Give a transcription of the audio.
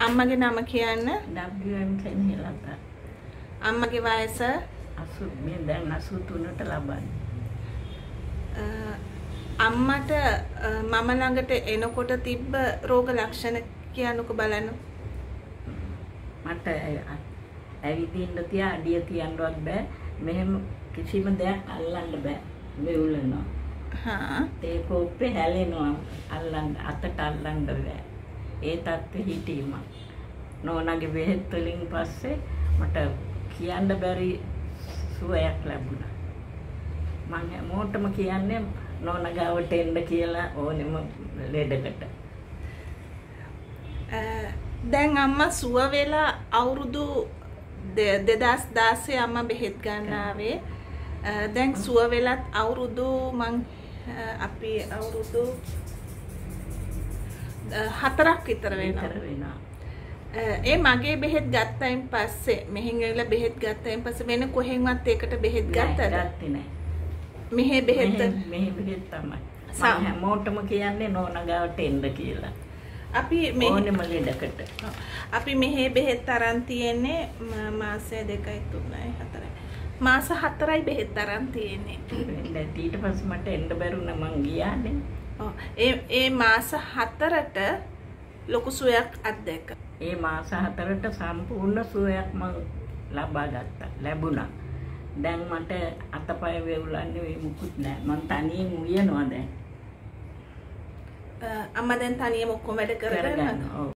අම්මගේ නම කියන්න. WM සෙනෙහෙලත. අම්මගේ වයස 80 මේ දැන් 83ට ලබන්නේ. අම්මට මම ළඟට එනකොට තිබ්බ රෝග ලක්ෂණ කියන්නකෝ බලන්න. මට ඇවිදින්න තියා අඩිය තියන්නවත් බෑ. මෙහෙම කිසිම දෙයක් අල්ලන්න බෑ. මෙවුලනවා. හා ඒ කෝප්පේ හැලෙනවා. අල්ලන්න අතට අල්ලන්න බෑ. ඒ තත්ත්වෙ හිටීම. නෝනාගේ බෙහෙත් වලින් පස්සේ මට කියන්න බැරි සුවයක් ලැබුණා. මම හැමෝටම කියන්නේ නෝනා ගාවට එන්න කියලා ඕනෙම ලෙඩකට. දැන් අම්මා සුව වෙලා අවුරුදු 2016 අම්මා බෙහෙත් ගන්න ආවේ. දැන් සුව වෙලත් අවුරුදු අපි අවුරුදු 4ක් විතර වෙනවා. ඒ මගේ බෙහෙත් ගත්තයින් පස්සේ මෙහෙන් ඇවිල්ලා බෙහෙත් ගත්තයින් පස්සේ වෙන කොහෙන්වත් ඒකට බෙහෙත් ගත්තද? ගත්තේ නෑ. මෙහෙ බෙහෙත් තමයි. මම හැමෝටම කියන්නේ නෝනා ගාවට එන්න කියලා. අපි ඕනෙම ලෙඩකට. අපි මෙහෙ බෙහෙත් අරන් තියෙන්නේ මාස 2යි 3යි 4යි. මාස 4යි බෙහෙත් අරන් තියෙන්නේ. ඊට පස්සේ මට එන්න බැරුණා මං ගියානේ. ඒ මාස 4ට ලොකු සුවයක් අත්දැක්කා. ඒ මාස 4ට සම්පූර්ණ සුවයක් මං ලැබුණා. දැන් මට අතපය වේවුලන්නේ මුකුත් නෑ. මං තනියෙන් උයනවා දැන්. අම්මා දැන් තනියම ඔක්කොම වැඩ කරගන්නවා.